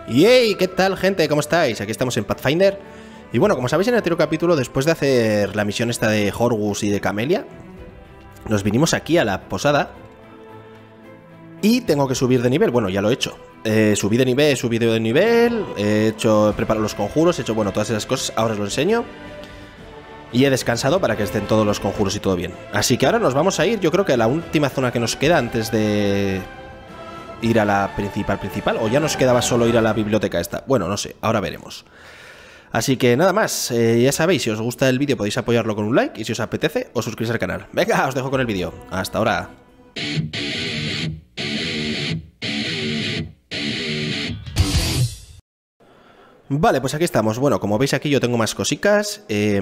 Y hey, ¿qué tal, gente? ¿Cómo estáis? Aquí estamos en Pathfinder. Y bueno, como sabéis, en el anterior capítulo, después de hacer la misión esta de Horgus y de Camelia, nos vinimos aquí a la posada. Y tengo que subir de nivel. Bueno, ya lo he hecho. Subí de nivel, he preparado los conjuros, he hecho, bueno, todas esas cosas. Ahora os lo enseño. Y he descansado para que estén todos los conjuros y todo bien. Así que ahora nos vamos a ir, yo creo que a la última zona que nos queda antes de ir a la principal, o ya nos quedaba solo ir a la biblioteca esta. Bueno, no sé, ahora veremos. Así que nada más, ya sabéis, si os gusta el vídeo podéis apoyarlo con un like y si os apetece, os suscribís al canal. Venga, os dejo con el vídeo. Hasta ahora. Vale, pues aquí estamos. Bueno, como veis aquí yo tengo más cositas.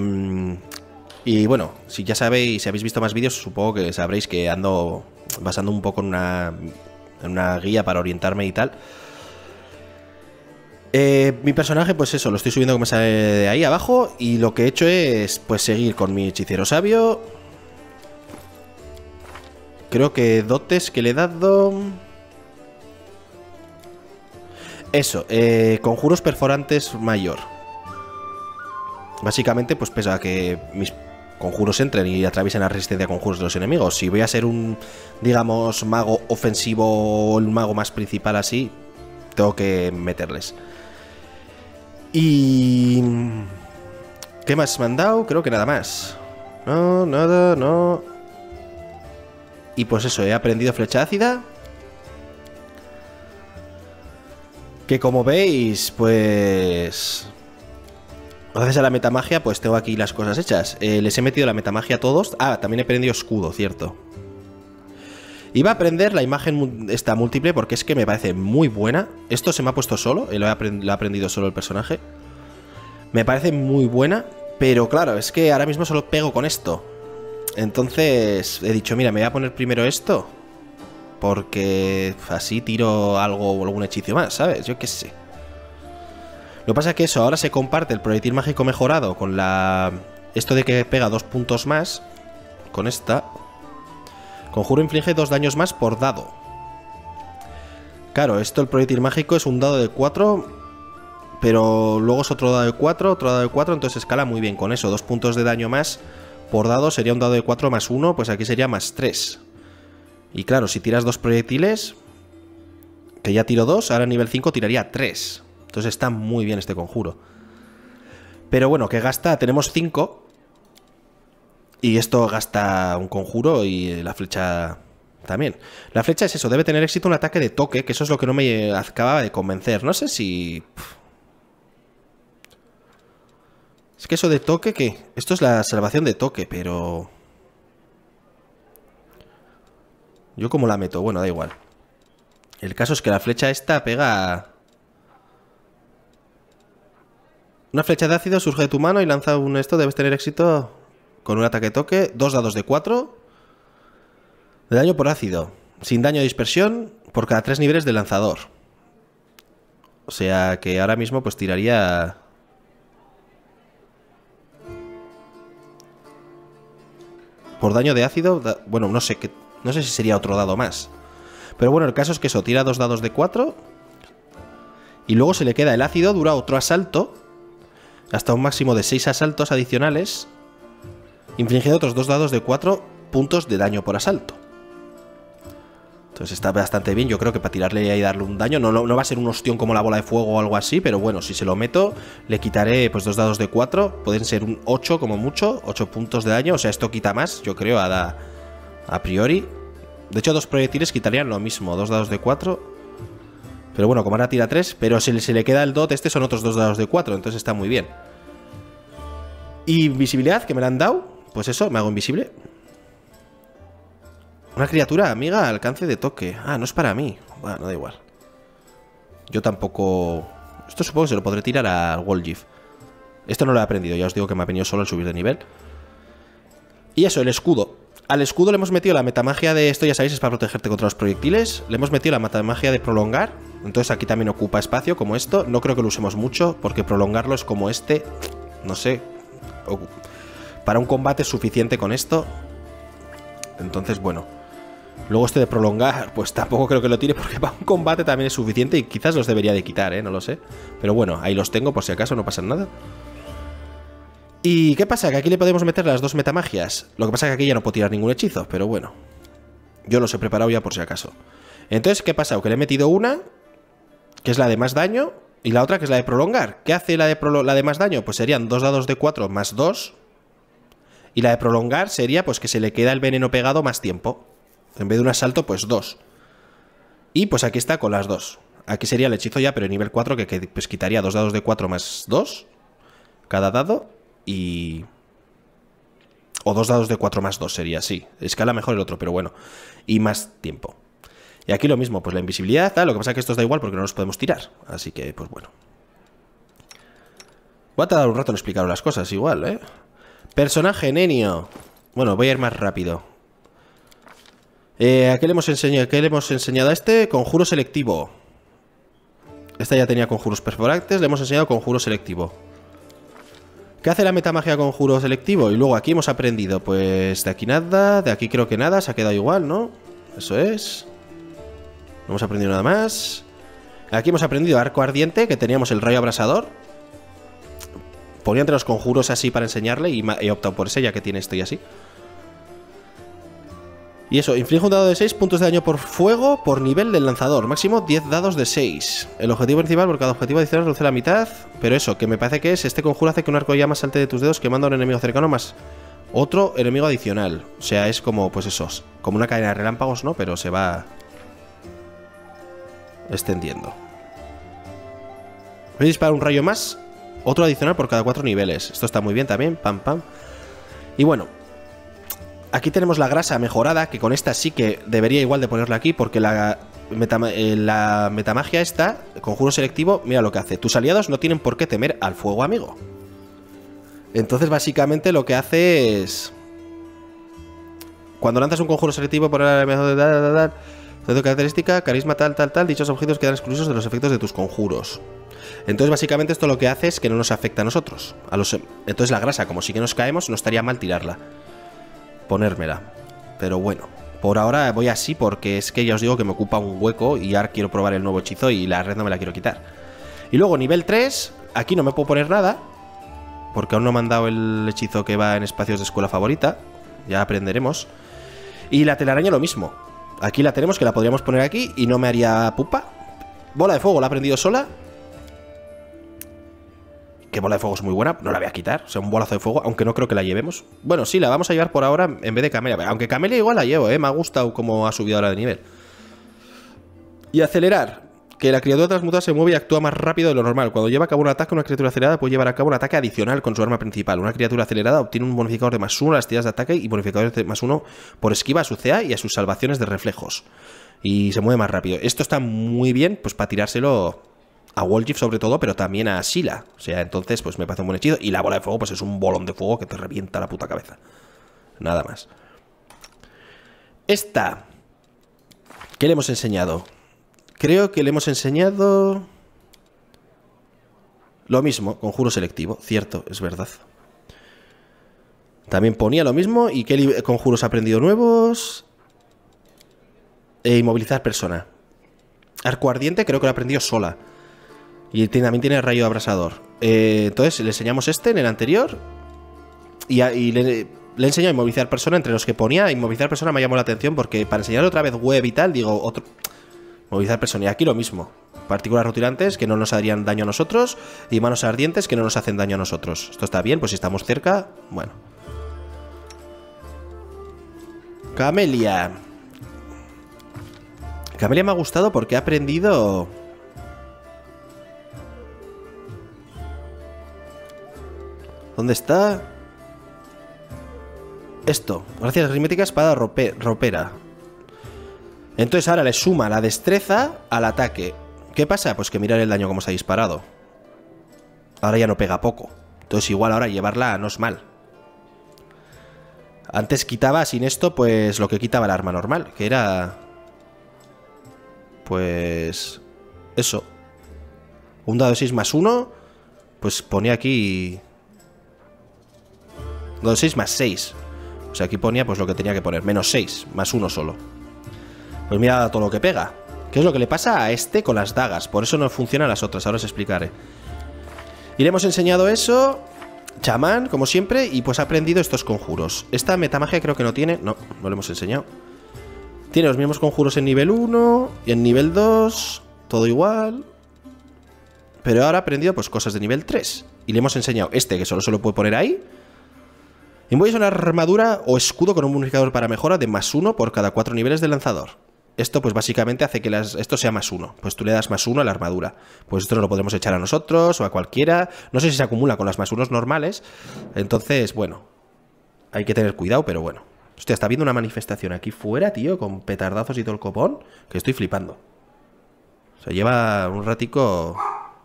Y bueno, si ya sabéis, si habéis visto más vídeos, supongo que sabréis que ando basando un poco en una guía para orientarme y tal. Mi personaje, pues eso, lo estoy subiendo como sale de ahí abajo. Y lo que he hecho es, pues, seguir con mi hechicero sabio. Creo que dotes que le he dado... Eso, conjuros perforantes mayor. Básicamente, pues pese a que mis conjuros entren y atraviesen la resistencia a conjuros de los enemigos. Si voy a ser un, digamos, mago ofensivo o el mago más principal así, tengo que meterles. Y... ¿qué más me han dado? Creo que nada más. No, nada, no. Y pues eso, he aprendido flecha ácida. Que como veis, pues... gracias a la metamagia, pues tengo aquí las cosas hechas. Les he metido la metamagia a todos. Ah, también he aprendido escudo, cierto. Iba a aprender la imagen esta múltiple porque es que me parece muy buena. Esto se me ha puesto solo, lo ha aprendido solo el personaje. Me parece muy buena, pero claro, es que ahora mismo solo pego con esto. Entonces he dicho, mira, me voy a poner primero esto, porque así tiro algo o algún hechizo más, ¿sabes? Yo qué sé. Lo que pasa es que eso, ahora se comparte el proyectil mágico mejorado con la... esto de que pega 2 puntos más. Con esta. Conjuro inflige 2 daños más por dado. Claro, esto el proyectil mágico es un dado de 4, pero luego es otro dado de 4, otro dado de 4, entonces escala muy bien con eso. 2 puntos de daño más por dado sería un dado de 4 más 1, pues aquí sería más 3. Y claro, si tiras 2 proyectiles, que ya tiro 2, ahora a nivel 5 tiraría 3. Entonces está muy bien este conjuro. Pero bueno, que gasta, tenemos 5. Y esto gasta un conjuro y la flecha también. La flecha es eso, debe tener éxito un ataque de toque, que eso es lo que no me acababa de convencer. No sé si... es que eso de toque, ¿qué? Esto es la salvación de toque, pero... ¿yo cómo la meto? Bueno, da igual. El caso es que la flecha esta pega... una flecha de ácido surge de tu mano y lanza un esto, debes tener éxito con un ataque de toque. 2 dados de 4 de daño por ácido, sin daño de dispersión, por cada 3 niveles de lanzador. O sea que ahora mismo pues tiraría... por daño de ácido, bueno, no sé si sería otro dado más. Pero bueno, el caso es que eso, tira 2 dados de 4 y luego se le queda el ácido, dura otro asalto, hasta un máximo de 6 asaltos adicionales, infligiendo otros 2 dados de 4 puntos de daño por asalto. Entonces está bastante bien, yo creo que para tirarle y darle un daño, no va a ser un ostión como la bola de fuego o algo así, pero bueno, si se lo meto, le quitaré pues 2 dados de 4, pueden ser un 8 como mucho, 8 puntos de daño, o sea, esto quita más, yo creo, a priori. De hecho, 2 proyectiles quitarían lo mismo, 2 dados de 4. Pero bueno, como ahora tira 3, pero si se le queda el dot, este son otros 2 dados de 4, entonces está muy bien. Y invisibilidad, que me la han dado, pues eso, me hago invisible. Una criatura amiga al alcance de toque. Ah, no es para mí. Bueno, no da igual. Yo tampoco... esto supongo que se lo podré tirar al Wolgief. Esto no lo he aprendido, ya os digo que me ha venido solo el subir de nivel. Y eso, el escudo. Al escudo le hemos metido la metamagia de... esto ya sabéis, es para protegerte contra los proyectiles. Le hemos metido la metamagia de prolongar. Entonces aquí también ocupa espacio, como esto. No creo que lo usemos mucho, porque prolongarlo es como este. No sé. Para un combate es suficiente con esto. Entonces, bueno. Luego este de prolongar, pues tampoco creo que lo tire porque para un combate también es suficiente y quizás los debería de quitar, no lo sé. Pero bueno, ahí los tengo por si acaso, no pasa nada. ¿Y qué pasa? Que aquí le podemos meter las dos metamagias. Lo que pasa es que aquí ya no puedo tirar ningún hechizo, pero bueno. Yo los he preparado ya por si acaso. Entonces, ¿qué pasa? Que le he metido una, que es la de más daño, y la otra que es la de prolongar. ¿Qué hace la de más daño? Pues serían 2 dados de 4 más 2. Y la de prolongar sería pues que se le queda el veneno pegado más tiempo. En vez de un asalto, pues 2. Y pues aquí está con las 2. Aquí sería el hechizo ya, pero nivel 4, que pues quitaría 2 dados de 4 más 2 cada dado. Y... o 2 dados de 4 más 2 sería así. Escala mejor el otro, pero bueno. Y más tiempo. Y aquí lo mismo, pues la invisibilidad, tal. Lo que pasa es que estos da igual porque no los podemos tirar. Así que, pues bueno. Voy a tardar un rato en explicar las cosas, igual, ¿eh? Personaje, Nenio. Bueno, voy a ir más rápido. ¿A qué le hemos enseñado? ¿Qué le hemos enseñado a este? Conjuro selectivo. Esta ya tenía conjuros perforantes. Le hemos enseñado conjuro selectivo. ¿Qué hace la metamagia conjuro selectivo? Y luego aquí hemos aprendido, pues de aquí nada, de aquí creo que nada, se ha quedado igual, ¿no? Eso es. No hemos aprendido nada más. Aquí hemos aprendido arco ardiente, que teníamos el rayo abrasador. Ponía entre los conjuros así para enseñarle y he optado por ese ya que tiene esto y así. Y eso, inflige un dado de 6 puntos de daño por fuego por nivel del lanzador. Máximo 10 dados de 6. El objetivo principal por cada objetivo adicional reduce la mitad. Pero eso, que me parece que es, este conjuro hace que un arco de llama salte de tus dedos quemando a un enemigo cercano más otro enemigo adicional. O sea, es como, pues esos, como una cadena de relámpagos, ¿no? Pero se va extendiendo. Voy a disparar un rayo más, otro adicional por cada 4 niveles. Esto está muy bien también, pam, pam. Y bueno, aquí tenemos la grasa mejorada, que con esta sí que debería igual de ponerla aquí, porque la metamagia esta, conjuro selectivo, mira lo que hace. Tus aliados no tienen por qué temer al fuego amigo. Entonces básicamente lo que hace es... cuando lanzas un conjuro selectivo por la característica, carisma tal, dichos objetos quedan excluidos de los efectos de tus conjuros. Entonces básicamente esto lo que hace es que no nos afecta a nosotros. Entonces la grasa, como sí que nos caemos, no estaría mal tirarla. Ponérmela. Pero bueno, por ahora voy así porque es que ya os digo que me ocupa un hueco y ahora quiero probar el nuevo hechizo y la red no me la quiero quitar. Y luego nivel 3, aquí no me puedo poner nada porque aún no me han dado el hechizo que va en espacios de escuela favorita. Ya aprenderemos. Y la telaraña lo mismo. Aquí la tenemos, que la podríamos poner aquí y no me haría pupa. Bola de fuego, la he aprendido sola. Que bola de fuego es muy buena, no la voy a quitar. O sea, un bolazo de fuego, aunque no creo que la llevemos. Bueno, sí, la vamos a llevar por ahora en vez de Camelia. Aunque Camelia igual la llevo, me ha gustado cómo ha subido ahora de nivel. Y acelerar. Que la criatura transmutada se mueve y actúa más rápido de lo normal. Cuando lleva a cabo un ataque, una criatura acelerada puede llevar a cabo un ataque adicional con su arma principal. Una criatura acelerada obtiene un bonificador de +1 a las tiradas de ataque y bonificadores de +1 por esquiva a su CA y a sus salvaciones de reflejos. Y se mueve más rápido. Esto está muy bien, pues para tirárselo a Wolgief sobre todo, pero también a Sila. O sea, entonces pues me parece un buen hechizo. Y la bola de fuego pues es un bolón de fuego que te revienta la puta cabeza. Nada más. Esta. ¿Qué le hemos enseñado? Creo que le hemos enseñado lo mismo, conjuro selectivo. Cierto, es verdad. También ponía lo mismo. ¿Y qué conjuros ha aprendido nuevos? Inmovilizar persona. Arco ardiente creo que lo ha aprendido sola. Y también tiene rayo abrasador. Entonces le enseñamos este en el anterior. Y le he enseñado a inmovilizar persona. Entre los que ponía, inmovilizar persona me llamó la atención porque para enseñar otra vez web y tal, digo, otro... Movilizar persona. Y aquí lo mismo. Partículas rutilantes que no nos harían daño a nosotros. Y manos ardientes que no nos hacen daño a nosotros. Esto está bien, pues si estamos cerca. Bueno. Camelia. Camelia me ha gustado porque ha aprendido... ¿Dónde está? Esto. Gracias a la aritmética, espada ropera. Entonces ahora le suma la destreza al ataque. ¿Qué pasa? Pues que mirar el daño como se ha disparado. Ahora ya no pega poco. Entonces igual ahora llevarla no es mal. Antes quitaba sin esto pues lo que quitaba el arma normal, que era... pues... eso. Un dado de 6 más 1. Pues ponía aquí... un dado de 6 más 6. O sea, aquí ponía pues lo que tenía que poner. Menos 6, más 1 solo. Pues mira todo lo que pega. ¿Qué es lo que le pasa a este con las dagas? Por eso no funcionan las otras, ahora os explicaré. Y le hemos enseñado eso, chamán, como siempre, y pues ha aprendido estos conjuros. Esta metamagia creo que no tiene, no lo hemos enseñado. Tiene los mismos conjuros en nivel 1 y en nivel 2, todo igual. Pero ahora ha aprendido pues cosas de nivel 3. Y le hemos enseñado este, que solo se lo puede poner ahí. Y es una armadura o escudo con un bonificador para mejora de +1 por cada 4 niveles del lanzador. Esto pues básicamente hace que esto sea +1. Pues tú le das +1 a la armadura. Pues esto no lo podemos echar a nosotros o a cualquiera. No sé si se acumula con las +1 normales. Entonces, bueno, hay que tener cuidado, pero bueno. Hostia, está viendo una manifestación aquí fuera, tío, con petardazos y todo el copón, que estoy flipando. O sea, lleva un ratico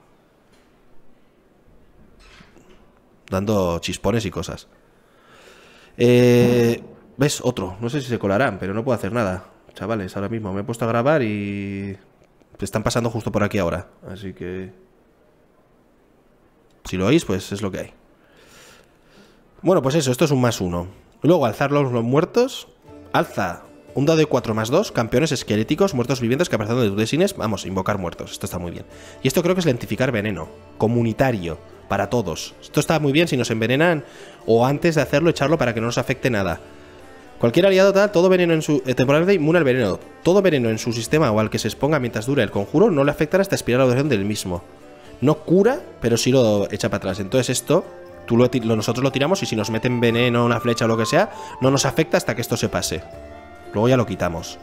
dando chispones y cosas. ¿Ves? Otro. No sé si se colarán, pero no puedo hacer nada. Chavales, ahora mismo me he puesto a grabar y se están pasando justo por aquí ahora. Así que si lo oís, pues es lo que hay. Bueno, pues eso, esto es un +1. Luego, alzar los muertos. Alza un dado de 4 +2. Campeones esqueléticos, muertos vivientes que aparecen de tus desines. Vamos, invocar muertos. Esto está muy bien. Y esto creo que es lentificar veneno. Comunitario. Para todos. Esto está muy bien si nos envenenan. O antes de hacerlo, echarlo para que no nos afecte nada. Cualquier aliado tal, todo veneno en su... temporalmente inmune al veneno. Todo veneno en su sistema o al que se exponga mientras dure el conjuro no le afectará hasta expirar la duración del mismo. No cura, pero sí lo echa para atrás. Entonces esto... nosotros lo tiramos y si nos meten veneno, una flecha o lo que sea, no nos afecta hasta que esto se pase. Luego ya lo quitamos.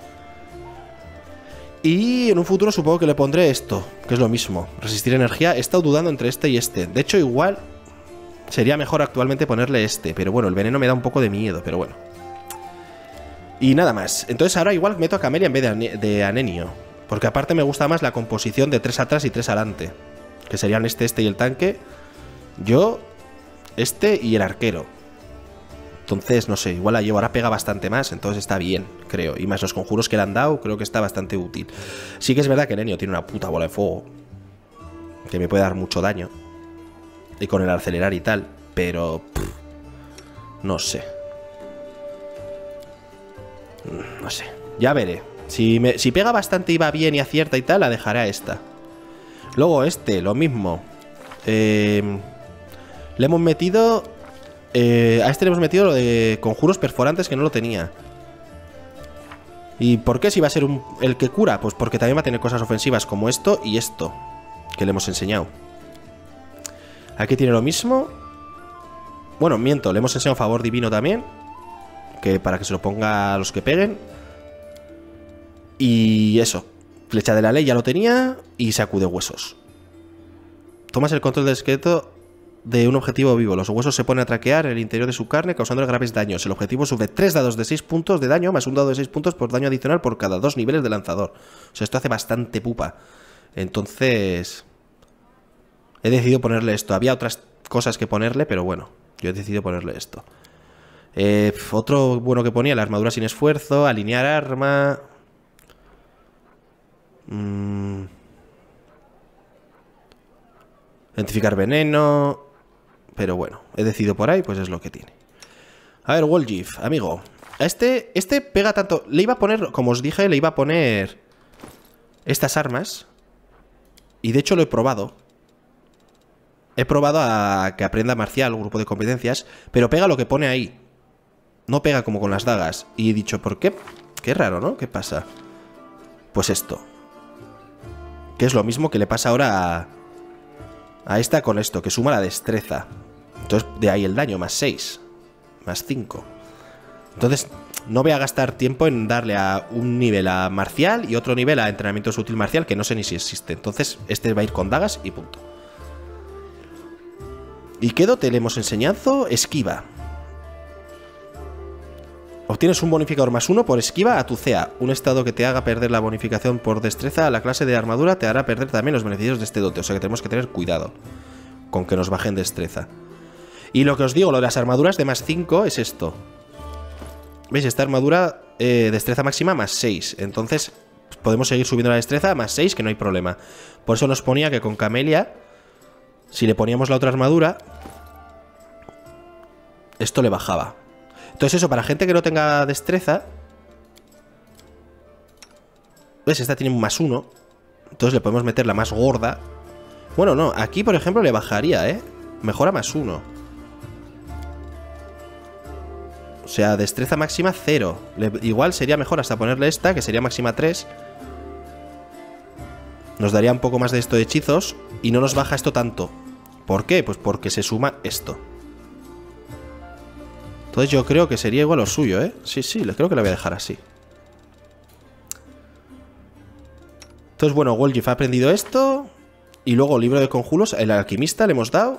Y en un futuro supongo que le pondré esto, que es lo mismo. Resistir energía. He estado dudando entre este y este. De hecho, igual sería mejor actualmente ponerle este. Pero bueno, el veneno me da un poco de miedo, pero bueno. Y nada más. Entonces ahora igual meto a Camelia en vez de Anenio. Porque aparte me gusta más la composición de 3 atrás y 3 adelante. Que serían este y el tanque. Yo... este y el arquero. Entonces, no sé, igual la llevo. Ahora pega bastante más, entonces está bien, creo. Y más los conjuros que le han dado, creo que está bastante útil. Sí que es verdad que Nenio tiene una puta bola de fuego que me puede dar mucho daño. Y con el acelerar y tal. Pero... no sé. No sé. Ya veré. Si pega bastante y va bien y acierta y tal, la dejaré a esta. Luego este, lo mismo. Le hemos metido... a este le hemos metido lo de conjuros perforantes que no lo tenía. ¿Y por qué si va a ser el que cura? Pues porque también va a tener cosas ofensivas como esto y esto, que le hemos enseñado. Aquí tiene lo mismo. Bueno, miento, le hemos enseñado favor divino también, que para que se lo ponga a los que peguen. Y eso, flecha de la ley ya lo tenía. Y sacude huesos. Tomas el control del esqueleto de un objetivo vivo. Los huesos se ponen a traquear en el interior de su carne, causando graves daños. El objetivo sufre 3 dados de 6 puntos de daño, más un dado de 6 puntos por daño adicional por cada 2 niveles de lanzador. O sea, esto hace bastante pupa. Entonces... he decidido ponerle esto. Había otras cosas que ponerle, pero bueno, yo he decidido ponerle esto. Otro bueno que ponía, la armadura sin esfuerzo, alinear arma... identificar veneno... pero bueno, he decidido por ahí, pues es lo que tiene. A ver, Wolgif, amigo. Este pega tanto... le iba a poner, como os dije, le iba a poner estas armas. Y de hecho lo he probado. He probado a que aprenda marcial, un grupo de competencias. Pero pega lo que pone ahí. No pega como con las dagas. Y he dicho, ¿por qué? Qué raro, ¿no? ¿Qué pasa? Pues esto. Que es lo mismo que le pasa ahora a esta con esto, que suma la destreza. Entonces, de ahí el daño, +6. +5. Entonces, no voy a gastar tiempo en darle a un nivel a marcial y otro nivel a entrenamiento sutil marcial, que no sé ni si existe. Entonces, este va a ir con dagas y punto. ¿Y qué dote le hemos enseñado? Esquiva. Obtienes un bonificador +1 por esquiva a tu CA. Un estado que te haga perder la bonificación por destreza a la clase de armadura te hará perder también los beneficios de este dote. O sea que tenemos que tener cuidado con que nos bajen destreza. Y lo que os digo, lo de las armaduras de +5 es esto. ¿Veis? Esta armadura, destreza máxima +6. Entonces podemos seguir subiendo la destreza a +6, que no hay problema. Por eso nos ponía que con Camelia, si le poníamos la otra armadura, esto le bajaba. Entonces eso, para gente que no tenga destreza, ¿Ves? Esta tiene un +1. Entonces le podemos meter la más gorda. Bueno, no. Aquí, por ejemplo, le bajaría, ¿eh? Mejora +1. O sea, destreza máxima 0. Igual sería mejor hasta ponerle esta, que sería máxima 3. Nos daría un poco más de esto de hechizos. Y no nos baja esto tanto. ¿Por qué? Pues porque se suma esto. Entonces yo creo que sería igual lo suyo, ¿eh? Sí, sí, creo que lo voy a dejar así. Entonces, bueno, Wolgif ha aprendido esto. Y luego libro de conjuros. El alquimista le hemos dado.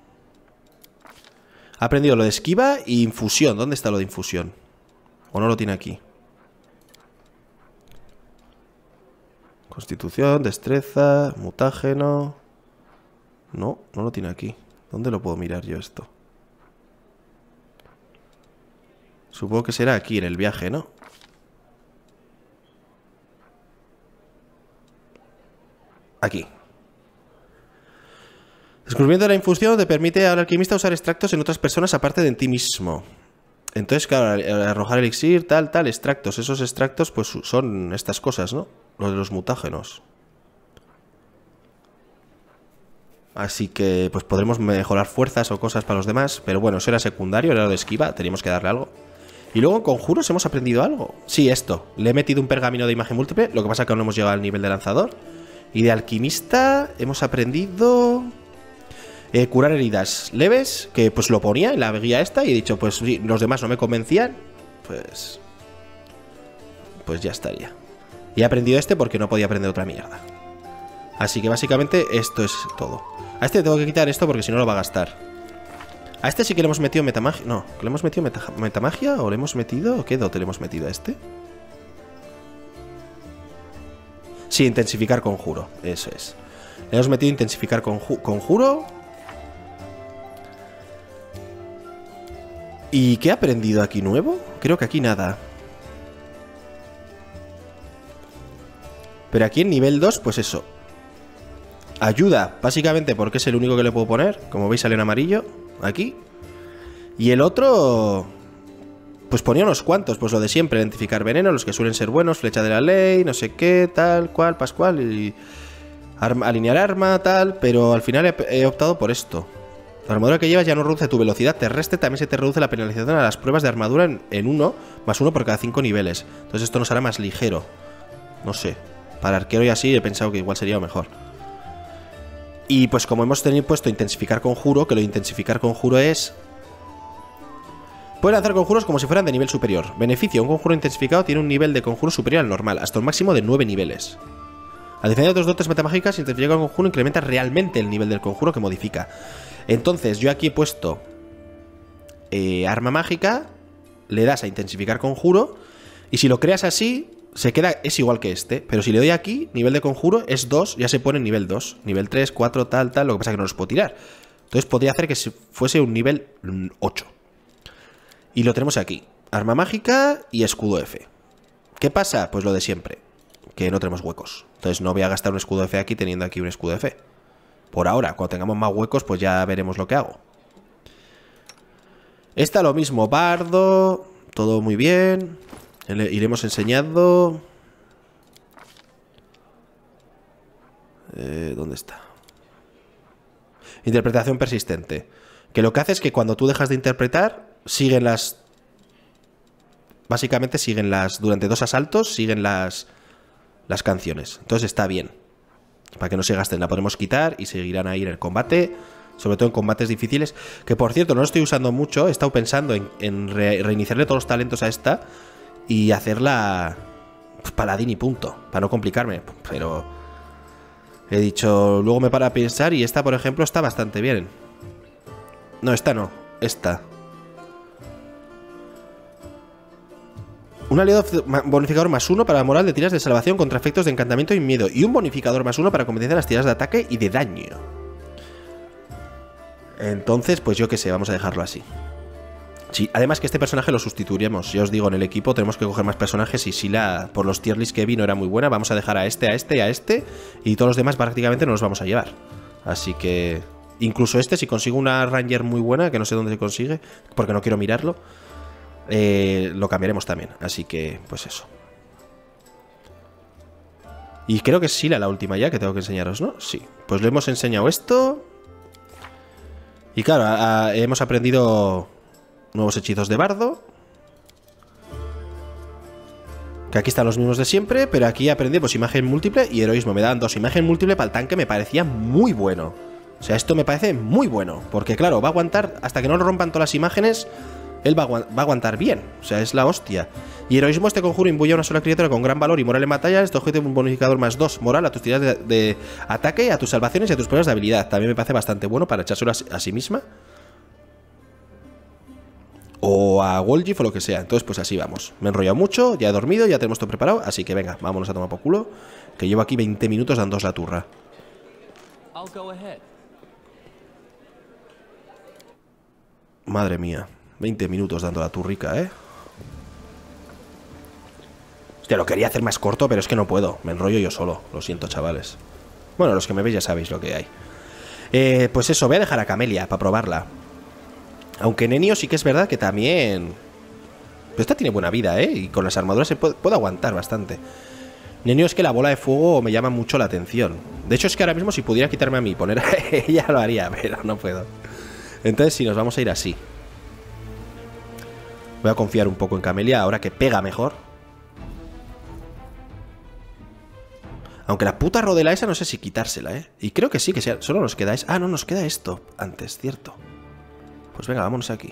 Ha aprendido lo de esquiva y infusión. ¿Dónde está lo de infusión? ¿O no lo tiene aquí? Constitución, destreza, mutágeno. No, no lo tiene aquí. ¿Dónde lo puedo mirar yo esto? Supongo que será aquí en el viaje, ¿no? Aquí. Descubrimiento de la infusión te permite al alquimista usar extractos en otras personas aparte de en ti mismo. Entonces, claro, al arrojar elixir, tal, extractos. Esos extractos, pues son estas cosas, ¿no? Los de los mutágenos. Así que, pues podremos mejorar fuerzas o cosas para los demás. Pero bueno, eso era secundario, era lo de esquiva. Teníamos que darle algo. Y luego en conjuros hemos aprendido algo. Sí, esto. Le he metido un pergamino de imagen múltiple. Lo que pasa es que aún no hemos llegado al nivel de lanzador. Y de alquimista hemos aprendido... curar heridas leves, que pues lo ponía en la guía esta. Y he dicho, pues si los demás no me convencían, pues ya estaría. Y he aprendido este porque no podía aprender otra mierda. Así que básicamente esto es todo. A este tengo que quitar esto porque si no lo va a gastar. A este sí que le hemos metido metamagia. No, ¿le hemos metido metamagia o le hemos metido? ¿Qué dote le hemos metido a este? Sí, intensificar conjuro, eso es. Le hemos metido intensificar conjuro. ¿Y qué ha aprendido aquí nuevo? Creo que aquí nada. Pero aquí en nivel 2, pues eso. Ayuda, básicamente porque es el único que le puedo poner. Como veis sale en amarillo, aquí. Y el otro... pues ponía unos cuantos, pues lo de siempre. Identificar veneno, los que suelen ser buenos. Flecha de la ley, no sé qué, tal, cual, pascual. Y alinear arma, tal. Pero al final he optado por esto. La armadura que llevas ya no reduce tu velocidad terrestre. También se te reduce la penalización a las pruebas de armadura en 1, más 1 por cada 5 niveles. Entonces esto nos hará más ligero. No sé. Para arquero y así he pensado que igual sería mejor. Y pues como hemos puesto intensificar conjuro, que lo de intensificar conjuro es... puede lanzar conjuros como si fueran de nivel superior. Beneficio, un conjuro intensificado tiene un nivel de conjuro superior al normal, hasta un máximo de 9 niveles. A diferencia de otros dotes metamágicas, intensificar el conjuro incrementa realmente el nivel del conjuro que modifica. Entonces yo aquí he puesto arma mágica, le das a intensificar conjuro, y si lo creas así... se queda, es igual que este. Pero si le doy aquí, nivel de conjuro es 2, ya se pone en nivel 2. Nivel 3, 4, tal. Lo que pasa es que no los puedo tirar. Entonces podría hacer que fuese un nivel 8. Y lo tenemos aquí. Arma mágica y escudo F. ¿Qué pasa? Pues lo de siempre. Que no tenemos huecos. Entonces no voy a gastar un escudo F aquí teniendo aquí un escudo F. Por ahora, cuando tengamos más huecos, pues ya veremos lo que hago. Esta lo mismo. Bardo. Todo muy bien. Iremos enseñando. ¿Dónde está? Interpretación persistente. Que lo que hace es que cuando tú dejas de interpretar, siguen las... básicamente siguen las... durante 2 asaltos, siguen las canciones. Entonces está bien. Para que no se gasten, la podemos quitar y seguirán ahí en el combate. Sobre todo en combates difíciles. Que por cierto, no lo estoy usando mucho. He estado pensando en reiniciarle todos los talentos a esta... y hacerla paladín y punto, para no complicarme. Pero he dicho, luego me para a pensar y esta, por ejemplo, está bastante bien. No, esta no, esta. Un aliado bonificador +1 para la moral de tiras de salvación contra efectos de encantamiento y miedo. Y un bonificador +1 para competencia en las tiradas de ataque y de daño. Entonces, pues yo qué sé, vamos a dejarlo así. Sí, además que este personaje lo sustituiremos. Ya os digo, en el equipo tenemos que coger más personajes. Y si por los tier list que vi no era muy buena, vamos a dejar a este y a este. Y todos los demás prácticamente no los vamos a llevar. Así que... incluso este, si consigo una Ranger muy buena, que no sé dónde se consigue, porque no quiero mirarlo, lo cambiaremos también. Así que, pues eso. Y creo que es Sila la última ya que tengo que enseñaros, ¿no? Sí. Pues le hemos enseñado esto. Y claro, hemos aprendido nuevos hechizos de bardo. Que aquí están los mismos de siempre, pero aquí aprendí pues imagen múltiple y heroísmo. Me dan 2. Imagen múltiple para el tanque me parecía muy bueno. O sea, esto me parece muy bueno. Porque claro, va a aguantar, hasta que no lo rompan todas las imágenes, él va a aguantar bien. O sea, es la hostia. Y heroísmo, este conjuro imbuye a una sola criatura con gran valor y moral en batalla. Este objeto un bonificador +2 moral a tus tiradas de ataque, a tus salvaciones y a tus pruebas de habilidad. También me parece bastante bueno para echárselo a sí misma. O a Wolgif o lo que sea. Entonces pues así vamos. Me he enrollado mucho, ya he dormido, ya tenemos todo preparado. Así que venga, vámonos a tomar por culo. Que llevo aquí 20 minutos dándos la turra. Madre mía, 20 minutos dando la turrica, ¿eh? Hostia, lo quería hacer más corto, pero es que no puedo. Me enrollo yo solo, lo siento, chavales. Bueno, los que me veis ya sabéis lo que hay. Pues eso, voy a dejar a Camelia para probarla. Aunque Nenio sí que es verdad que también... Pero esta tiene buena vida, ¿eh? Y con las armaduras se puede aguantar bastante. Nenio es que la bola de fuego me llama mucho la atención. De hecho es que ahora mismo si pudiera quitarme a mí y poner a ella lo haría, pero no puedo. Entonces sí, nos vamos a ir así. Voy a confiar un poco en Camelia ahora que pega mejor. Aunque la puta rodela esa no sé si quitársela, ¿eh? Y creo que sí, que solo nos queda Ah, no, nos queda esto antes, cierto. Pues venga, vámonos aquí.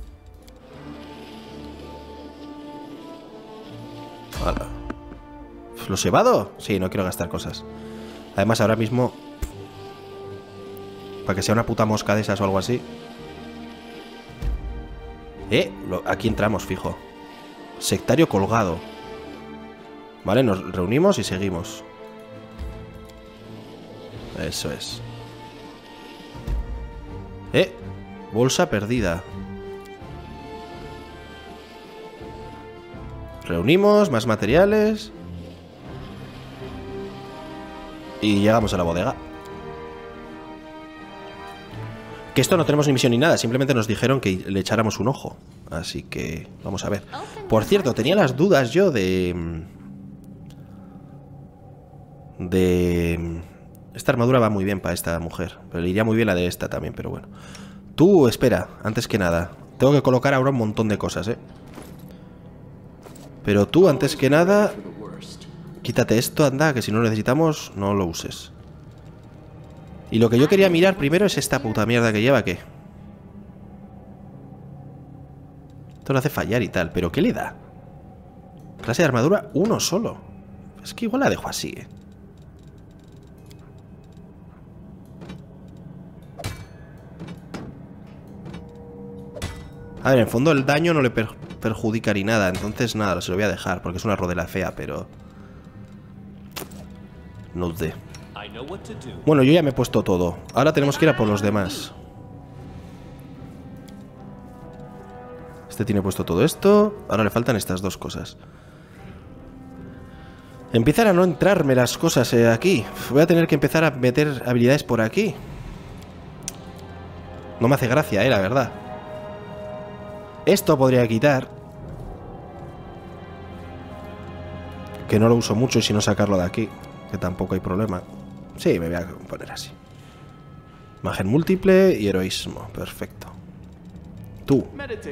Hala. ¿Lo he llevado? Sí, no quiero gastar cosas. Además, ahora mismo... Para que sea una puta mosca de esas o algo así. Aquí entramos, fijo. Sectario colgado. Vale, nos reunimos y seguimos. Eso es. Bolsa perdida. Reunimos más materiales. Y llegamos a la bodega. Que esto no tenemos ni misión ni nada. Simplemente nos dijeron que le echáramos un ojo. Así que vamos a ver. Por cierto, tenía las dudas yo de... Esta armadura va muy bien para esta mujer. Pero le iría muy bien la de esta también, pero bueno. Tú, espera, antes que nada. Tengo que colocar ahora un montón de cosas, ¿eh? Pero tú, antes que nada... Quítate esto, anda, que si no lo necesitamos, no lo uses. Y lo que yo quería mirar primero es esta puta mierda que lleva, ¿qué? Esto lo hace fallar y tal, pero ¿qué le da? Clase de armadura, uno solo. Es que igual la dejo así, ¿eh? A ver, en el fondo el daño no le perjudica ni nada. Entonces nada, se lo voy a dejar porque es una rodela fea, pero... No sé. Bueno, yo ya me he puesto todo. Ahora tenemos que ir a por los demás. Este tiene puesto todo esto. Ahora le faltan estas dos cosas. Empiezan a no entrarme las cosas aquí. Voy a tener que empezar a meter habilidades por aquí. No me hace gracia, la verdad. Esto podría quitar. Que no lo uso mucho y si no sacarlo de aquí. Que tampoco hay problema. Sí, me voy a poner así. Imagen múltiple y heroísmo. Perfecto. Tú.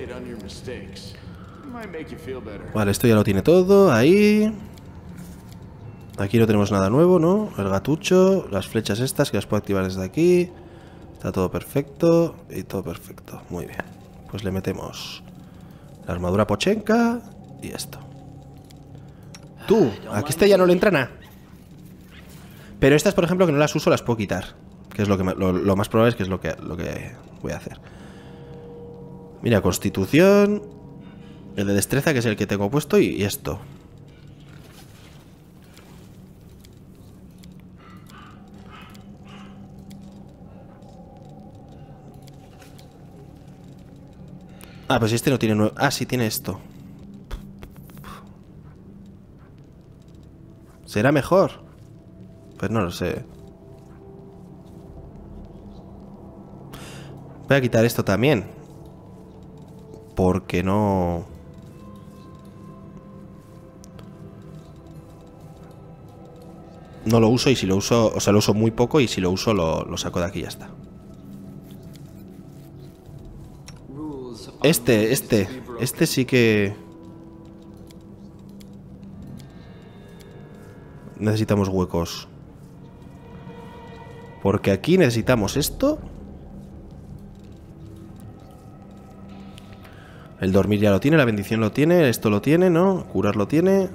Vale, esto ya lo tiene todo. Ahí. Aquí no tenemos nada nuevo, ¿no? El gatucho. Las flechas estas que las puedo activar desde aquí. Está todo perfecto. Y todo perfecto. Muy bien. Pues le metemos la armadura pochenka y esto. Tú, aquí este ya no le entra nada. Pero estas, por ejemplo, que no las uso, las puedo quitar. Que es lo que lo más probable es que es lo que voy a hacer. Mira, constitución. El de destreza, que es el que tengo puesto, y esto. Ah, pues este no tiene nuevo. Ah, sí, tiene esto. ¿Será mejor? Pues no lo sé. Voy a quitar esto también. Porque no... no lo uso, y si lo uso, o sea, lo uso muy poco, y si lo uso lo saco de aquí y ya está. Este sí que... necesitamos huecos. Porque aquí necesitamos esto. El dormir ya lo tiene, la bendición lo tiene, esto lo tiene, ¿no? Curar lo tiene.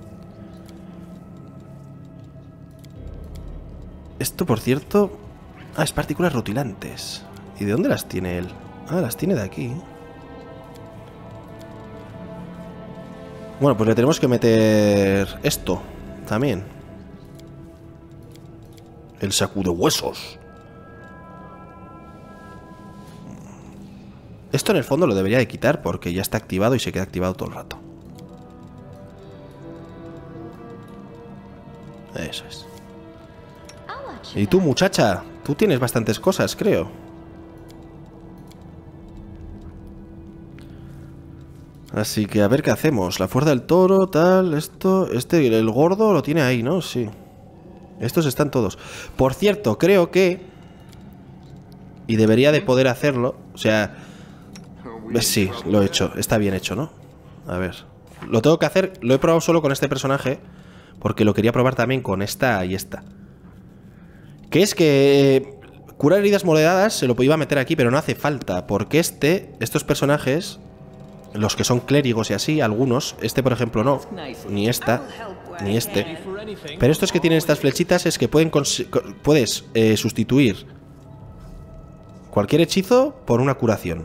Esto, por cierto... Ah, es partículas rutilantes. ¿Y de dónde las tiene él? Ah, las tiene de aquí. Bueno, pues le tenemos que meter esto también. El sacude huesos. Esto en el fondo lo debería de quitar porque ya está activado y se queda activado todo el rato. Eso es. Y tú, muchacha, tú tienes bastantes cosas, creo. Así que a ver qué hacemos. La fuerza del toro, tal, esto... el gordo lo tiene ahí, ¿no? Sí. Estos están todos. Por cierto, creo que... y debería de poder hacerlo. O sea... sí, lo he hecho. Está bien hecho, ¿no? A ver. Lo tengo que hacer... lo he probado solo con este personaje. Porque lo quería probar también con esta y esta. Que es que... curar heridas moredadas se lo iba a meter aquí, pero no hace falta. Porque estos personajes... los que son clérigos y así, algunos... este, por ejemplo, no. Ni esta. Ni este. Pero estos que tienen estas flechitas es que puedes sustituir cualquier hechizo por una curación.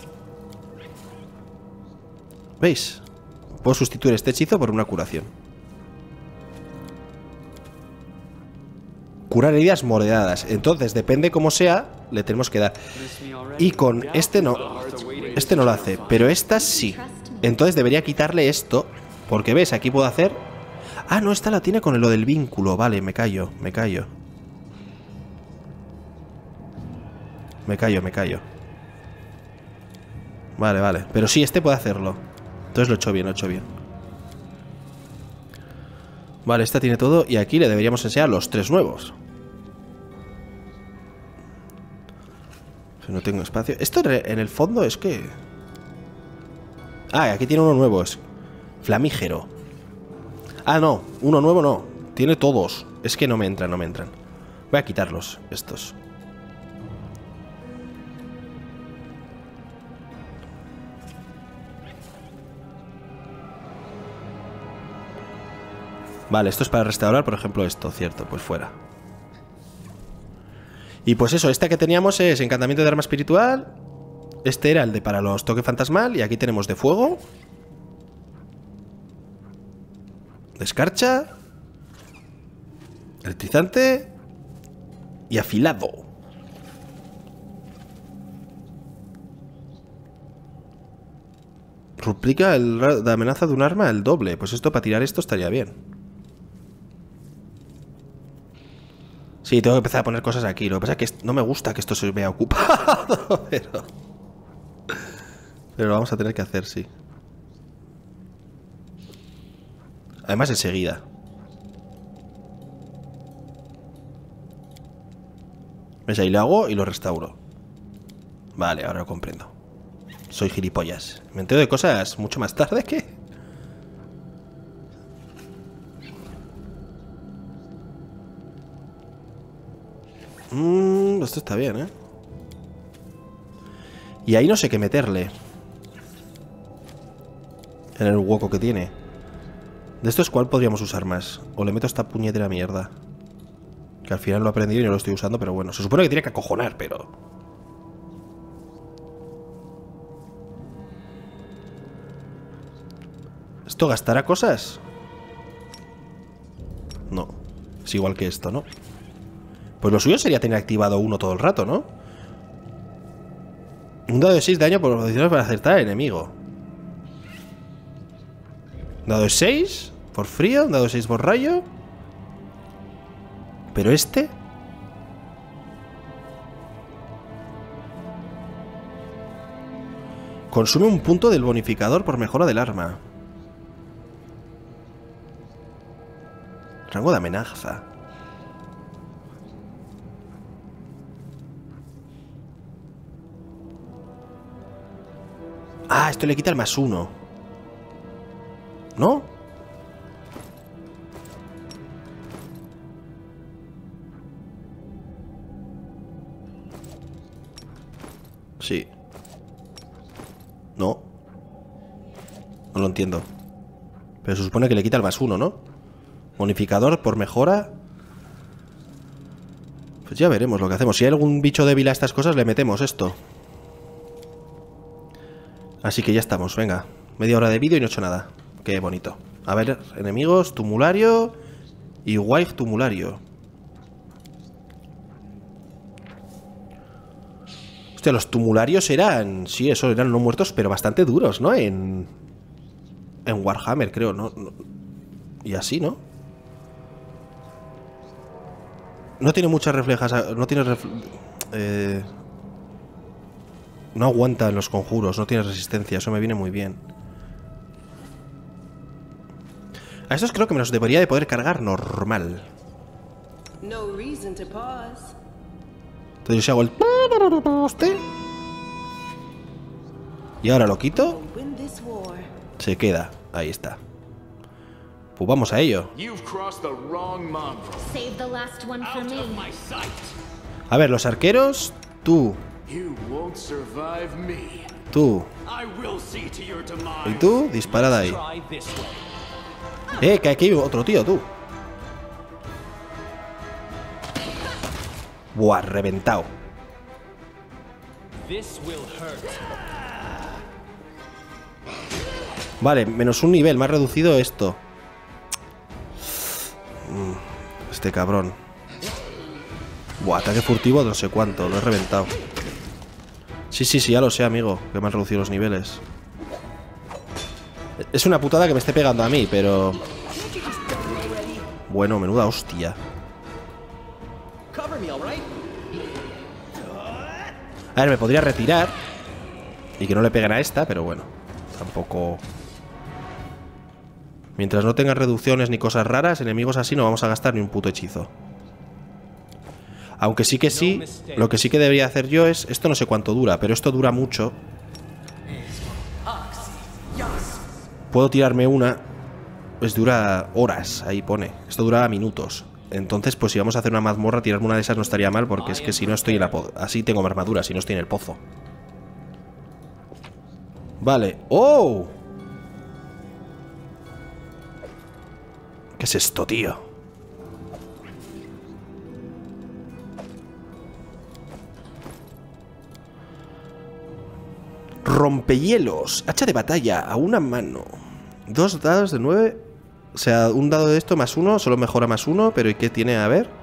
¿Veis? Puedo sustituir este hechizo por una curación. Curar heridas moredadas. Entonces, depende cómo sea, le tenemos que dar. Y con este no. Este no lo hace, pero esta sí. Entonces debería quitarle esto. Porque ves, aquí puedo hacer... ah, no, esta la tiene con lo del vínculo. Vale, me callo. Me callo. Vale, vale. Pero sí, este puede hacerlo. Entonces lo he hecho bien, lo he hecho bien. Vale, esta tiene todo. Y aquí le deberíamos enseñar los 3 nuevos. Si no tengo espacio. Esto en el fondo es que... ah, aquí tiene uno nuevo. Es flamígero. Ah, no. Uno nuevo no. Tiene todos. Es que no me entran, no me entran. Voy a quitarlos, estos. Vale, esto es para restaurar, por ejemplo, esto, cierto, pues fuera. Y pues eso, esta que teníamos es encantamiento de arma espiritual. Este era el de para los toque fantasmal. Y aquí tenemos de fuego, de escarcha, electrizante y afilado. Duplica la amenaza de un arma el doble. Pues esto para tirar esto estaría bien. Sí, tengo que empezar a poner cosas aquí. Lo que pasa es que no me gusta que esto se vea ocupado. Pero lo vamos a tener que hacer, sí. Además enseguida. ¿Ves? Ahí lo hago y lo restauro. Vale, ahora lo comprendo. Soy gilipollas. Me entero de cosas mucho más tarde que... esto está bien, ¿eh? Y ahí no sé qué meterle. En el hueco que tiene. De estos, ¿cuál podríamos usar más? O le meto esta puñetera mierda. Que al final lo he aprendido y no lo estoy usando, pero bueno. Se supone que tiene que acojonar, pero... ¿esto gastará cosas? No. Es igual que esto, ¿no? Pues lo suyo sería tener activado uno todo el rato, ¿no? Un dado de 6 de daño por posiciones para acertar al enemigo. Dado de 6 por frío, un dado de 6 por rayo. Pero este... consume un punto del bonificador por mejora del arma. Rango de amenaza. Ah, esto le quita el +1. ¿No? Sí. No. No lo entiendo. Pero se supone que le quita el +1, ¿no? Bonificador por mejora. Pues ya veremos lo que hacemos. Si hay algún bicho débil a estas cosas, le metemos esto. Así que ya estamos, venga. Media hora de vídeo y no he hecho nada. Qué bonito. A ver, enemigos, tumulario y wife tumulario. Hostia, los tumularios eran... Sí, eso, eran no muertos, pero bastante duros, ¿no? En Warhammer, creo, ¿no? Y así, ¿no? No tiene muchas reflejas... No tiene... No aguanta en los conjuros, no tiene resistencia. Eso me viene muy bien. A estos creo que me los debería de poder cargar normal. Entonces yo si hago el... Y ahora lo quito. Se queda. Ahí está. Pues vamos a ello. A ver, los arqueros. Tú. Tú. Y tú, disparad ahí. Que aquí hay otro tío, tú. Buah, reventado. Vale, -1 nivel, más reducido esto. Este cabrón. Buah, ataque furtivo de no sé cuánto, lo he reventado. Sí, ya lo sé, amigo, que me han reducido los niveles. Es una putada que me esté pegando a mí, pero... Bueno, menuda hostia. A ver, me podría retirar y que no le peguen a esta, pero bueno, tampoco... Mientras no tengan reducciones ni cosas raras, enemigos así no vamos a gastar ni un puto hechizo. Aunque sí que sí, lo que sí que debería hacer yo es... Esto no sé cuánto dura, pero esto dura mucho. Puedo tirarme una... Pues dura horas, ahí pone. Esto dura minutos. Entonces, pues si vamos a hacer una mazmorra, tirarme una de esas no estaría mal, porque es que si no estoy en la... Así tengo armadura, si no estoy en el pozo. Vale. ¡Oh! ¿Qué es esto, tío? Rompehielos. Hacha de batalla a una mano. 2 dados de 9. O sea, un dado de esto +1. Solo mejora +1. Pero ¿y qué tiene? A ver.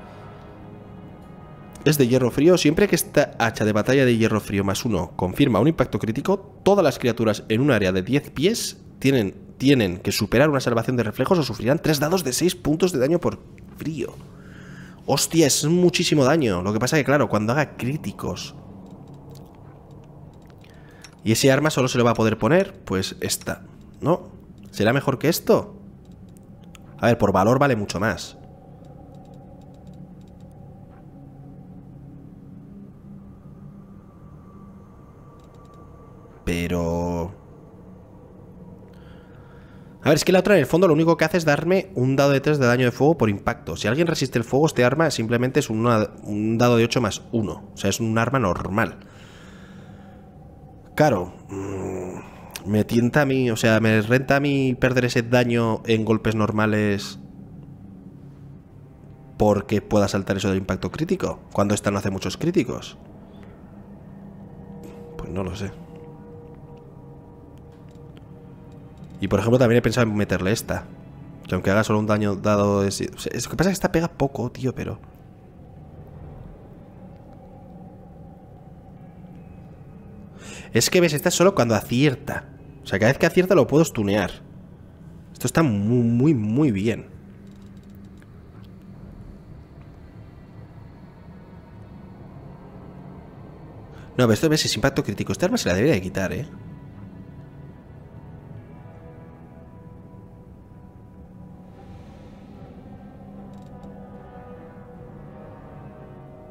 Es de hierro frío. Siempre que esta hacha de batalla de hierro frío +1 confirma un impacto crítico, todas las criaturas en un área de 10 pies tienen que superar una salvación de reflejos o sufrirán 3 dados de 6 puntos de daño por frío. Hostia, es muchísimo daño. Lo que pasa es que, claro, cuando haga críticos... Y ese arma solo se lo va a poder poner, pues esta, ¿no? ¿Será mejor que esto? A ver, por valor vale mucho más. Pero... A ver, es que la otra en el fondo lo único que hace es darme un dado de 3 de daño de fuego por impacto. Si alguien resiste el fuego, este arma simplemente es un dado de 8 +1. O sea, es un arma normal. Claro, me tienta a mí, o sea, me renta a mí perder ese daño en golpes normales porque pueda saltar eso del impacto crítico, cuando esta no hace muchos críticos. Pues no lo sé. Y por ejemplo también he pensado en meterle esta, que aunque haga solo un daño dado de... O sea, es lo que pasa es que esta pega poco, tío, pero... Es que ves, esta es solo cuando acierta. O sea, cada vez que acierta lo puedo stunear. Esto está muy, muy bien. No, pero esto ves, es impacto crítico. Esta arma se la debería de quitar, ¿eh?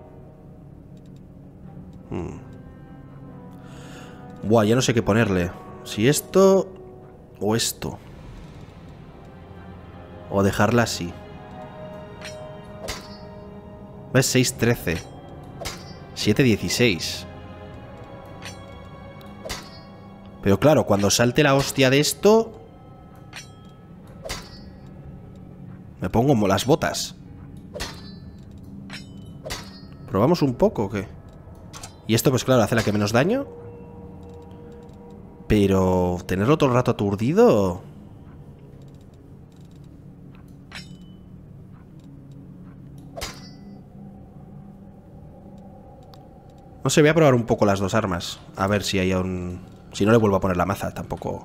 Buah, ya no sé qué ponerle. Si esto o esto. O dejarla así. ¿Ves? 6-13. 7-16. Pero claro, cuando salte la hostia de esto... Me pongo como las botas. ¿Probamos un poco o qué? Y esto pues claro, hace la que menos daño. Pero... tenerlo todo el rato aturdido... No sé, voy a probar un poco las dos armas. A ver si hay un... Si no le vuelvo a poner la maza, tampoco...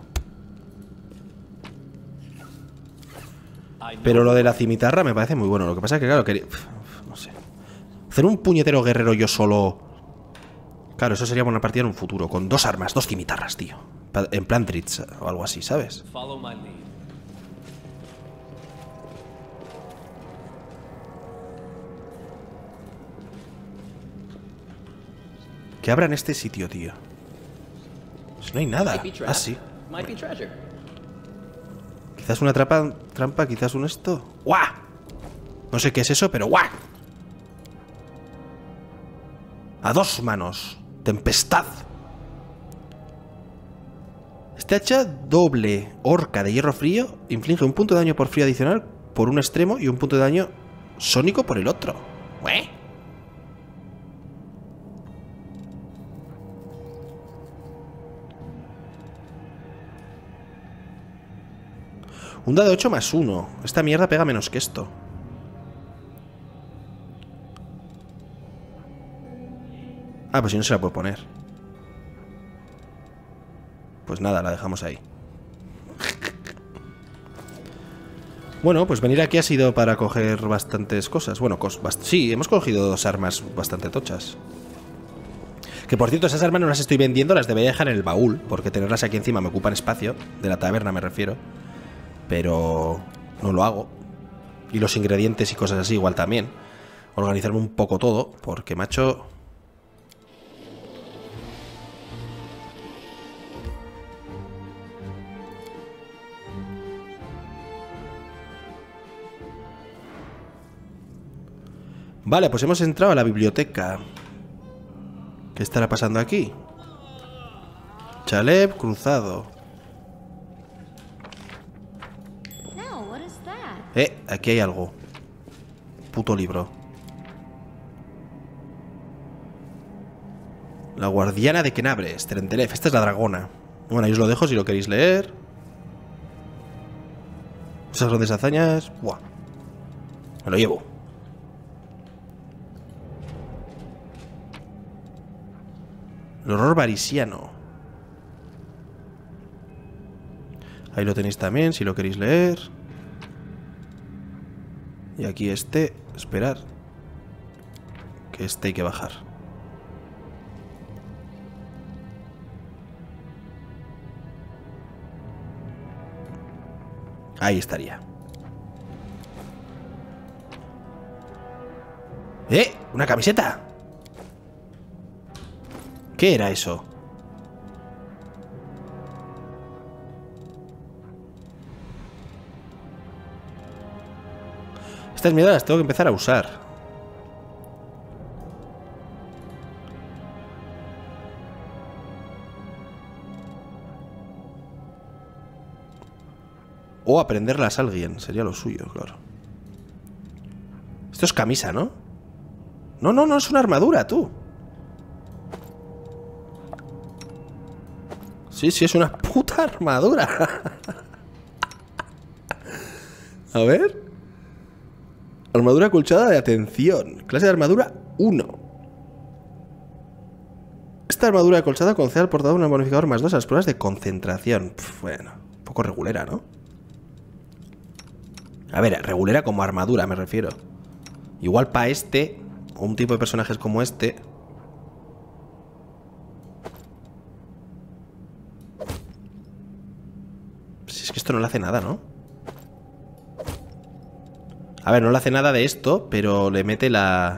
Pero lo de la cimitarra me parece muy bueno. Lo que pasa es que, claro, no sé. Hacer un puñetero guerrero yo solo... Claro, eso sería una partida en un futuro. Con dos armas, dos cimitarras, tío. En plan Dritz o algo así, ¿sabes? Que abran este sitio, tío. Pues no hay nada. Ah, sí. Quizás una trampa, quizás un esto. ¡Guau! No sé qué es eso, pero ¡guau! A dos manos. Tempestad. Este hacha doble horca de hierro frío inflige un punto de daño por frío adicional por un extremo y un punto de daño sónico por el otro. ¿Eh? Un dado 8 más 1. Esta mierda pega menos que esto. Ah, pues si no se la puedo poner. Pues nada, la dejamos ahí. Bueno, pues venir aquí ha sido para coger bastantes cosas. Bueno, sí, hemos cogido dos armas bastante tochas. Que por cierto, esas armas no las estoy vendiendo, las debería dejar en el baúl, porque tenerlas aquí encima me ocupan espacio. De la taberna me refiero. Pero no lo hago. Y los ingredientes y cosas así igual también. Organizarme un poco todo, porque macho... Vale, pues hemos entrado a la biblioteca. ¿Qué estará pasando aquí? Chalet cruzado. Aquí hay algo. Puto libro. La guardiana de Kenabres, Trentelef. Esta es la dragona. Bueno, ahí os lo dejo si lo queréis leer. Esas grandes hazañas. Buah. Me lo llevo. El horror varisiano. Ahí lo tenéis también si lo queréis leer. Y aquí este, esperar. Que este hay que bajar. Ahí estaría. ¡Una camiseta! ¿Qué era eso? Estas mierdas las tengo que empezar a usar. O aprenderlas a alguien. Sería lo suyo, claro. Esto es camisa, ¿no? No, no, no es una armadura, tú. Sí, sí, es una puta armadura. A ver. Armadura acolchada de atención. Clase de armadura 1. Esta armadura acolchada concede al portador un bonificador más 2 a las pruebas de concentración. Bueno, un poco regulera, ¿no? A ver, regulera como armadura me refiero. Igual para este, o un tipo de personajes como este... Si es que esto no le hace nada, ¿no? A ver, no le hace nada de esto, pero le mete la...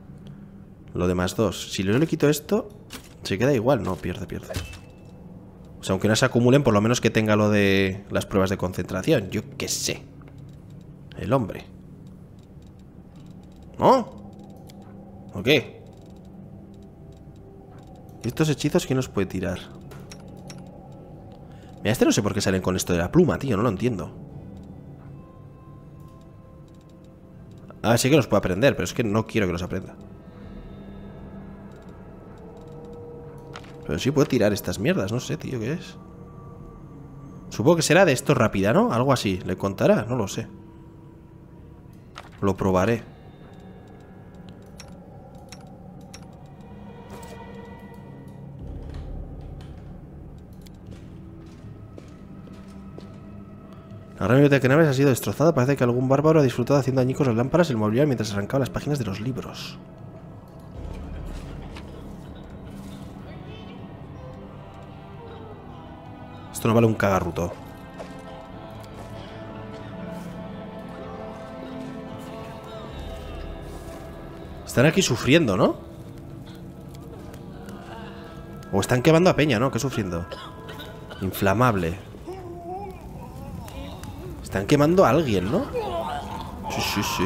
Lo de más 2. Si yo le quito esto, se queda igual. No, pierde. O sea, aunque no se acumulen, por lo menos que tenga lo de las pruebas de concentración. Yo qué sé. El hombre. ¿No? ¿O qué? ¿Y estos hechizos quién nos puede tirar? Mira, este no sé por qué salen con esto de la pluma, tío. No lo entiendo. Ah, sí que los puedo aprender, pero es que no quiero que los aprenda. Pero sí puedo tirar estas mierdas, no sé, tío, ¿qué es? Supongo que será de esto rápida, ¿no? Algo así. ¿Le contará? No lo sé. Lo probaré. La gran biblioteca de naves ha sido destrozada. Parece que algún bárbaro ha disfrutado haciendo añicos las lámparas y el mobiliario mientras arrancaba las páginas de los libros. Esto no vale un cagarruto. Están aquí sufriendo, ¿no? O están quemando a peña, ¿no? ¿Qué sufriendo? Inflamable. Están quemando a alguien, ¿no? Sí, sí, sí.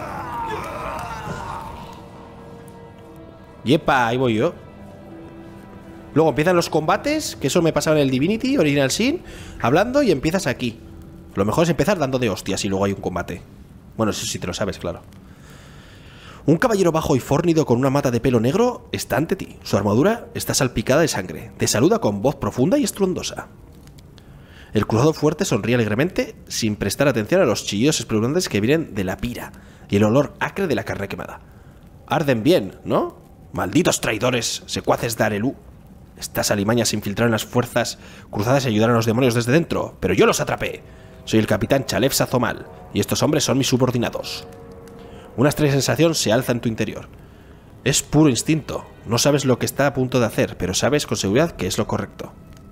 Yepa, ahí voy yo. Luego empiezan los combates, que eso me pasaba en el Divinity Original Sin, hablando, y empiezas aquí. Lo mejor es empezar dando de hostias y luego hay un combate. Bueno, eso sí te lo sabes, claro. Un caballero bajo y fórnido con una mata de pelo negro está ante ti. Su armadura está salpicada de sangre. Te saluda con voz profunda y estruendosa. El cruzado fuerte sonríe alegremente sin prestar atención a los chillidos espeluznantes que vienen de la pira y el olor acre de la carne quemada. Arden bien, ¿no? Malditos traidores, secuaces de Arelú. Estas alimañas se infiltraron en las fuerzas cruzadas y ayudaron a los demonios desde dentro, pero yo los atrapé. Soy el capitán Chalef Sazomal, y estos hombres son mis subordinados. Una extraña sensación se alza en tu interior. Es puro instinto. No sabes lo que está a punto de hacer, pero sabes con seguridad que es lo correcto.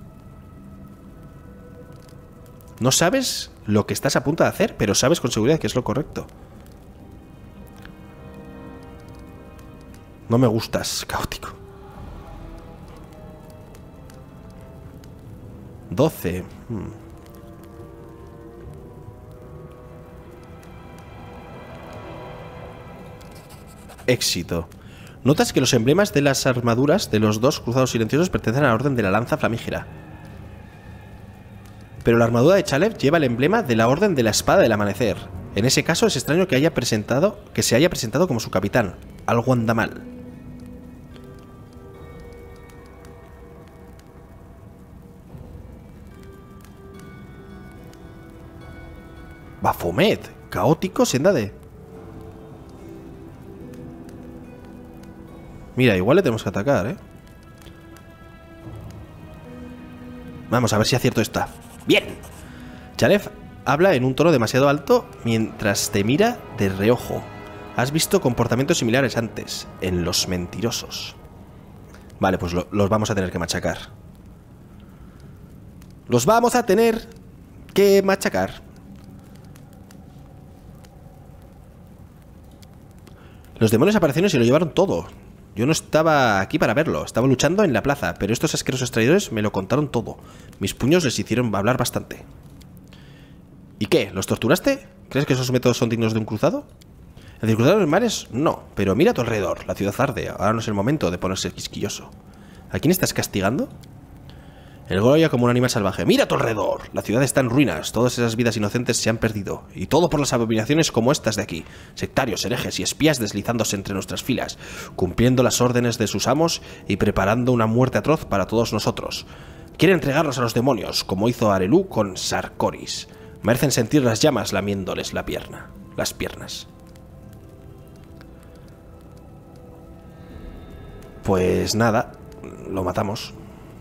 No sabes lo que estás a punto de hacer, pero sabes con seguridad que es lo correcto. No me gustas, caótico. 12. Éxito. Notas que los emblemas de las armaduras de los dos cruzados silenciosos pertenecen a la orden de la lanza flamígera. Pero la armadura de Chalef lleva el emblema de la orden de la espada del amanecer. En ese caso es extraño que se haya presentado como su capitán. Algo anda mal. Baphomet, caótico, senda de... Mira, igual le tenemos que atacar, ¿eh? Vamos a ver si acierto esta. ¡Bien! Chalef habla en un tono demasiado alto mientras te mira de reojo. Has visto comportamientos similares antes, en los mentirosos. Vale, pues los vamos a tener que machacar. Los vamos a tener que machacar. Los demonios aparecieron y se lo llevaron todo. Yo no estaba aquí para verlo, estaba luchando en la plaza, pero estos asquerosos traidores me lo contaron todo. Mis puños les hicieron hablar bastante. ¿Y qué? ¿Los torturaste? ¿Crees que esos métodos son dignos de un cruzado? ¿El de cruzar los mares? No, pero mira a tu alrededor, la ciudad arde, ahora no es el momento de ponerse quisquilloso. ¿A quién estás castigando? El Goya como un animal salvaje. ¡Mira a tu alrededor! La ciudad está en ruinas, todas esas vidas inocentes se han perdido. Y todo por las abominaciones como estas de aquí. Sectarios, herejes y espías deslizándose entre nuestras filas, cumpliendo las órdenes de sus amos y preparando una muerte atroz para todos nosotros. Quiere entregarnos a los demonios, como hizo Arelú con Sarkoris. Merecen sentir las llamas lamiéndoles las piernas. Pues nada, lo matamos.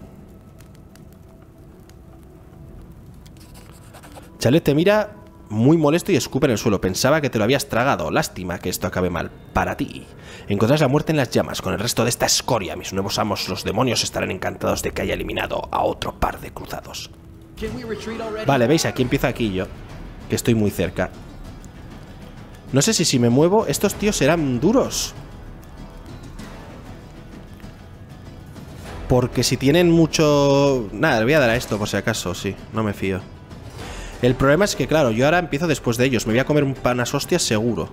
Chalef te mira muy molesto y escupe en el suelo. Pensaba que te lo habías tragado. Lástima que esto acabe mal. Para ti. Encontrarás la muerte en las llamas. Con el resto de esta escoria, mis nuevos amos, los demonios, estarán encantados de que haya eliminado a otro par de cruzados. Vale, veis, aquí empiezo aquí yo, que estoy muy cerca. No sé si me muevo, estos tíos serán duros. Porque si tienen mucho... Nada, le voy a dar a esto por si acaso, sí. No me fío. El problema es que, claro, yo ahora empiezo después de ellos. Me voy a comer unas hostias seguro.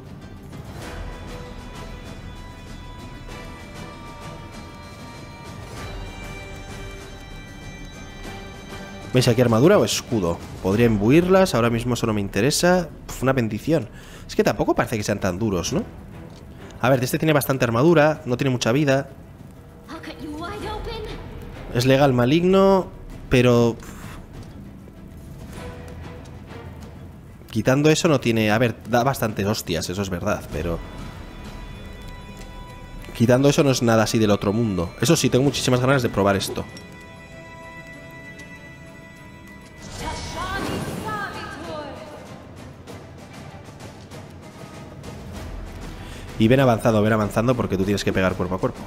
¿Veis aquí armadura o escudo? Podría imbuirlas, ahora mismo eso no me interesa. Uf, una bendición. Es que tampoco parece que sean tan duros, ¿no? A ver, este tiene bastante armadura, no tiene mucha vida. Es legal maligno, pero... Quitando eso no tiene... A ver, da bastantes hostias, eso es verdad, pero... Quitando eso no es nada así del otro mundo. Eso sí, tengo muchísimas ganas de probar esto. Y ven avanzando porque tú tienes que pegar cuerpo a cuerpo.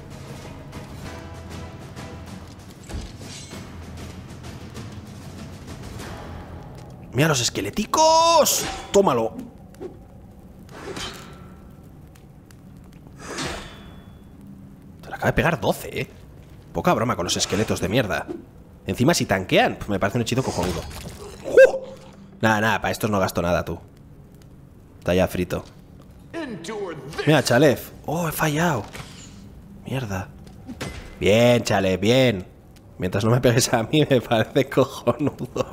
¡Mira los esqueléticos! ¡Tómalo! Te la acaba de pegar 12, ¿eh? Poca broma con los esqueletos de mierda. Encima si tanquean, pues me parece un hechizo cojonudo. Nada, para estos no gasto nada, tú. Está ya frito. Mira, Chalef. Oh, he fallado. Mierda. Bien, Chalef, bien. Mientras no me pegues a mí, me parece cojonudo.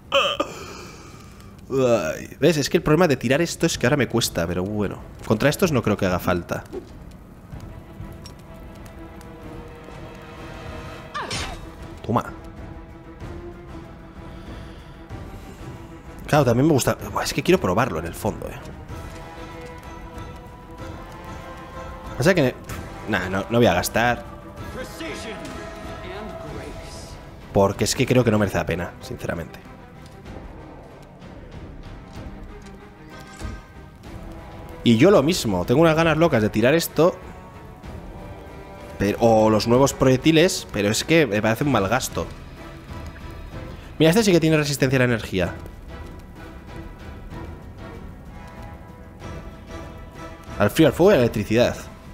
Ay, ¿ves? Es que el problema de tirar esto es que ahora me cuesta, pero bueno. Contra estos no creo que haga falta. Toma. Claro, también me gusta... Es que quiero probarlo en el fondo, O sea que... Nah, no voy a gastar. Porque es que creo que no merece la pena, sinceramente. Y yo lo mismo, tengo unas ganas locas de tirar esto. O los nuevos proyectiles, pero es que me parece un mal gasto. Mira, este sí que tiene resistencia a la energía. Al frío, al fuego y a la electricidad.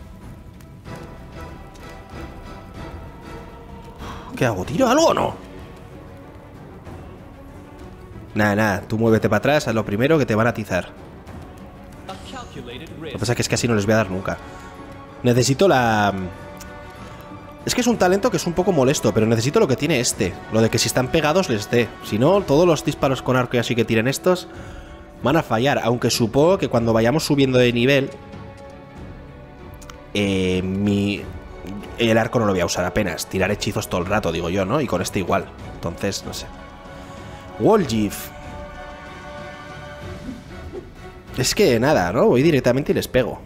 ¿Qué hago? ¿Tiro algo o no? Nada, tú muévete para atrás, haz lo primero que te van a atizar. Lo que pasa es que así no les voy a dar nunca. Necesito la... Es que es un talento que es un poco molesto, pero necesito lo que tiene este. Lo de que si están pegados les dé. Si no, todos los disparos con arco y así que tiren estos van a fallar. Aunque supongo que cuando vayamos subiendo de nivel... El arco no lo voy a usar apenas. Tirar hechizos todo el rato, digo yo, ¿no? Y con este igual. Entonces, no sé. Walgif. Es que nada, ¿no? Voy directamente y les pego.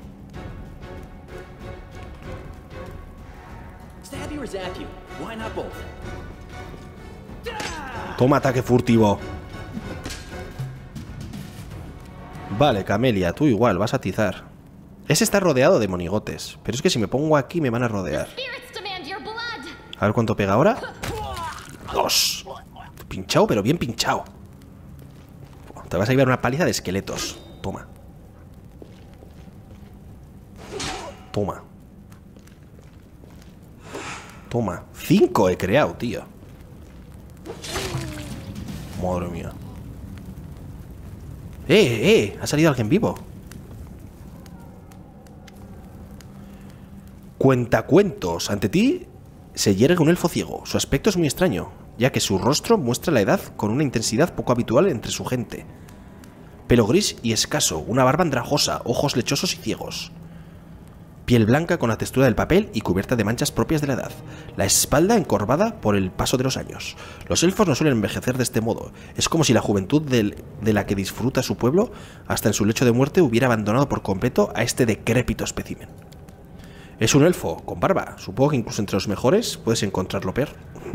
Toma ataque furtivo. Vale, Camelia, tú igual, vas a atizar. Ese está rodeado de monigotes. Pero es que si me pongo aquí me van a rodear. A ver cuánto pega ahora. 2. Pinchado, pero bien pinchado. Te vas a llevar una paliza de esqueletos. Toma. Toma. Toma. 5 he creado, tío. Madre mía. Ha salido alguien vivo. Cuentacuentos. Ante ti se yergue un elfo ciego. Su aspecto es muy extraño, ya que su rostro muestra la edad con una intensidad poco habitual entre su gente. Pelo gris y escaso, una barba andrajosa, ojos lechosos y ciegos. Piel blanca con la textura del papel y cubierta de manchas propias de la edad. La espalda encorvada por el paso de los años. Los elfos no suelen envejecer de este modo. Es como si la juventud de la que disfruta su pueblo, hasta en su lecho de muerte, hubiera abandonado por completo a este decrépito espécimen. Es un elfo con barba. Supongo que incluso entre los mejores puedes encontrarlo peor.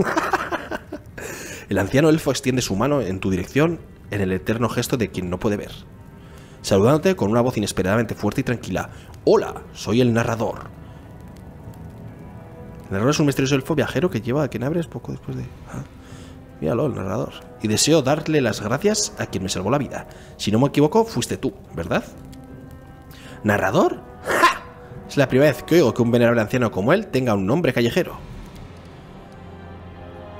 El anciano elfo extiende su mano en tu dirección en el eterno gesto de quien no puede ver, saludándote con una voz inesperadamente fuerte y tranquila. Hola, soy el narrador. El narrador es un misterioso elfo viajero que lleva a Kenabres poco después de... Míralo, el narrador. Y deseo darle las gracias a quien me salvó la vida. Si no me equivoco, fuiste tú, ¿verdad? ¿Narrador? ¡Ja! Es la primera vez que oigo que un venerable anciano como él tenga un nombre callejero.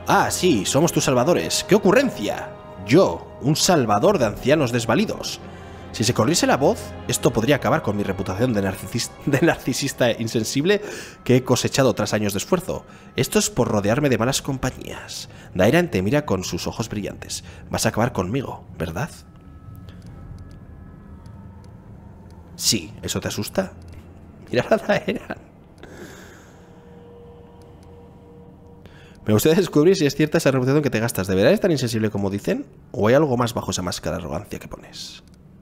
Ah, sí, somos tus salvadores. ¡Qué ocurrencia! Yo, un salvador de ancianos desvalidos. Si se corriese la voz, esto podría acabar con mi reputación de narcisista insensible que he cosechado tras años de esfuerzo. Esto es por rodearme de malas compañías. Dairan te mira con sus ojos brillantes. Vas a acabar conmigo, ¿verdad? Sí, ¿eso te asusta? Mira a Dairan. Me gustaría descubrir si es cierta esa reputación que te gastas. ¿De verdad es tan insensible como dicen? ¿O hay algo más bajo esa máscara de arrogancia que pones?